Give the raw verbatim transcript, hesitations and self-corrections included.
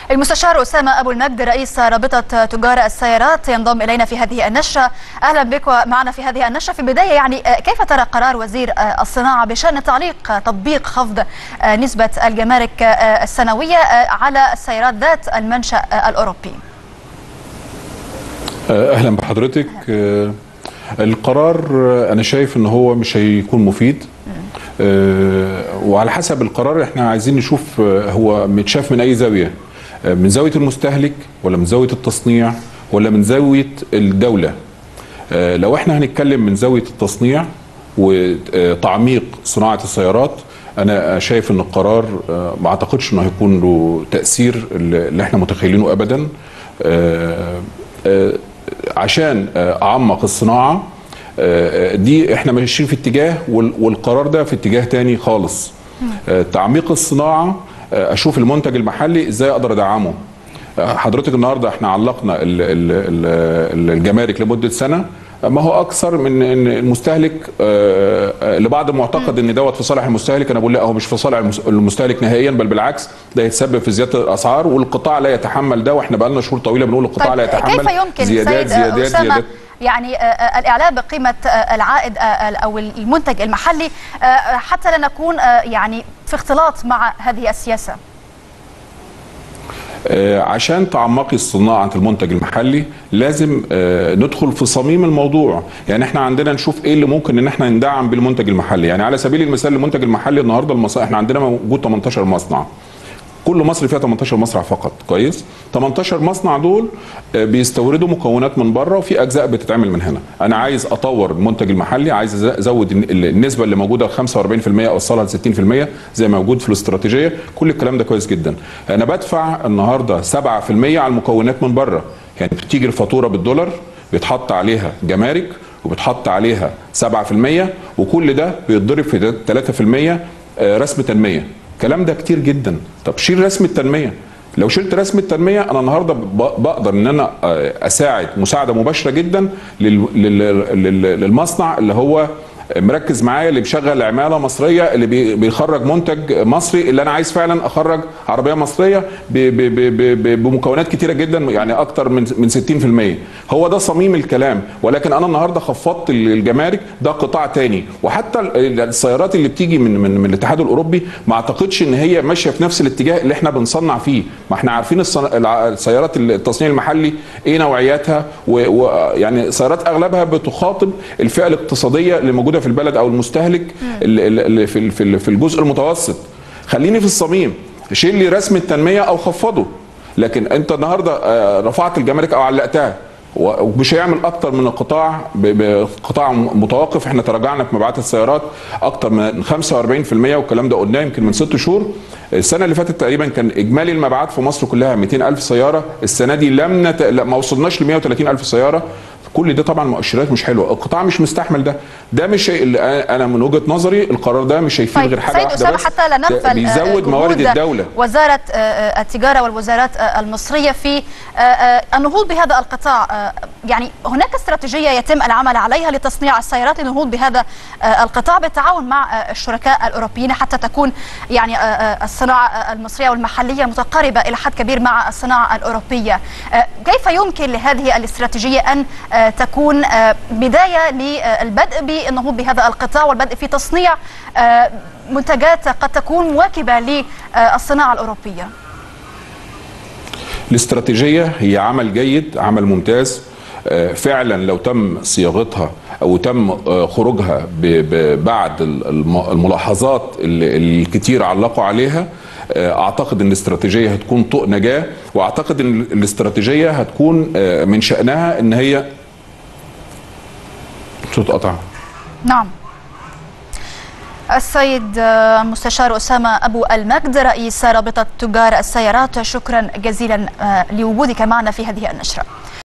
المستشار أسامة أبو المجد رئيس رابطة تجار السيارات ينضم إلينا في هذه النشرة. أهلا بك معنا في هذه النشرة. في البداية يعني كيف ترى قرار وزير الصناعة بشأن تعليق تطبيق خفض نسبة الجمارك السنوية على السيارات ذات المنشأ الأوروبي؟ أهلا بحضرتك. القرار أنا شايف أنه هو مش هيكون مفيد، وعلى حسب القرار احنا عايزين نشوف هو متشاف من أي زاوية، من زاوية المستهلك ولا من زاوية التصنيع ولا من زاوية الدولة. لو احنا هنتكلم من زاوية التصنيع وتعميق صناعة السيارات، أنا شايف أن القرار ما أعتقدش أنه هيكون له تأثير اللي احنا متخيلينه أبدا. عشان أعمق الصناعة دي احنا ماشيين في اتجاه، والقرار ده في اتجاه تاني خالص. تعميق الصناعة، اشوف المنتج المحلي ازاي اقدر ادعمه. حضرتك النهارده احنا علقنا الجمارك لمدة سنة، ما هو اكثر من ان المستهلك لبعض معتقد ان دوت في صالح المستهلك. انا بقول لا، هو مش في صالح المستهلك نهائيا، بل بالعكس ده يتسبب في زياده الاسعار، والقطاع لا يتحمل ده، واحنا بقى لنا شهور طويله بنقول القطاع لا يتحمل. كيف يمكن زيادات زيادات زيادات يعني الإعلاء بقيمة العائد أو المنتج المحلي حتى لا نكون يعني في اختلاط مع هذه السياسة؟ عشان تعمقي صناعة المنتج المحلي لازم ندخل في صميم الموضوع. يعني احنا عندنا نشوف ايه اللي ممكن ان احنا ندعم بالمنتج المحلي. يعني على سبيل المثال المنتج المحلي النهارده المصانع، احنا عندنا موجود ثمانية عشر مصنع، كل مصر فيها ثمانية عشر مصنع فقط. كويس، ثمانية عشر مصنع دول بيستوردوا مكونات من بره، وفي اجزاء بتتعمل من هنا. انا عايز اطور المنتج المحلي، عايز ازود النسبه اللي موجوده خمسة وأربعين بالمئة اوصلها ل ستين بالمئة زي ما موجود في الاستراتيجيه. كل الكلام ده كويس جدا. انا بدفع النهارده سبعة بالمئة على المكونات من بره، يعني بتيجي الفاتوره بالدولار، بيتحط عليها جمارك وبتحط عليها سبعة بالمئة، وكل ده بيتضرب في ثلاثة بالمئة رسم تنميه. الكلام ده كتير جدا. طب شيل رسم التنميه. لو شلت رسم التنميه انا النهارده بقدر ان انا اساعد مساعده مباشره جدا للمصنع اللي هو مركز معايا، اللي بيشغل عماله مصريه، اللي بيخرج منتج مصري، اللي انا عايز فعلا اخرج عربيه مصريه بمكونات كتيره جدا، يعني اكتر من من ستين بالمئة. هو ده صميم الكلام. ولكن انا النهارده خفضت الجمارك، ده قطاع تاني. وحتى السيارات اللي بتيجي من من, من الاتحاد الاوروبي ما اعتقدش ان هي ماشيه في نفس الاتجاه اللي احنا بنصنع فيه. ما احنا عارفين السيارات التصنيع المحلي ايه نوعياتها، ويعني سيارات اغلبها بتخاطب الفئه الاقتصاديه اللي موجوده في البلد او المستهلك اللي في في الجزء المتوسط. خليني في الصميم، شيل لي رسم التنميه او خفضه. لكن انت النهارده رفعت الجمارك او علقتها، ومش هيعمل اكتر من القطاع بقطاع متوقف. احنا تراجعنا في مبيعات السيارات اكتر من خمسة وأربعين بالمئة، والكلام ده قلناه يمكن من ست شهور. السنه اللي فاتت تقريبا كان اجمالي المبيعات في مصر كلها مئتين ألف سياره. السنه دي لم نت... ما وصلناش ل مئة وثلاثين ألف سياره. كل ده طبعا مؤشرات مش حلوه، القطاع مش مستحمل ده. ده مش شيء. انا من وجهه نظري القرار ده مش هيفيد غير حاجه واحده بس، حتى لا نغفل بيزود موارد الدوله. وزاره التجاره والوزارات المصريه في النهوض بهذا القطاع، يعني هناك استراتيجيه يتم العمل عليها لتصنيع السيارات للنهوض بهذا القطاع بالتعاون مع الشركاء الاوروبيين، حتى تكون يعني الصناعه المصريه والمحليه متقاربه الى حد كبير مع الصناعه الاوروبيه. كيف يمكن لهذه الاستراتيجيه ان تكون بداية للبدء بالنهوض بهذا القطاع والبدء في تصنيع منتجات قد تكون مواكبة للصناعة الأوروبية؟ الاستراتيجية هي عمل جيد، عمل ممتاز. فعلا لو تم صياغتها أو تم خروجها بعد الملاحظات اللي الكتير علقوا عليها، اعتقد ان الاستراتيجيه هتكون طوق نجاه. واعتقد ان الاستراتيجيه هتكون من شأنها ان هي تتقطع. نعم. السيد المستشار أسامة أبو المجد رئيس رابطة تجار السيارات، شكرا جزيلا لوجودك معنا في هذه النشرة.